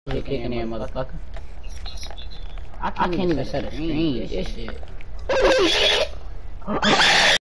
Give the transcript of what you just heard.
Kicking in, motherfucker. I can't even set a screen. This shit.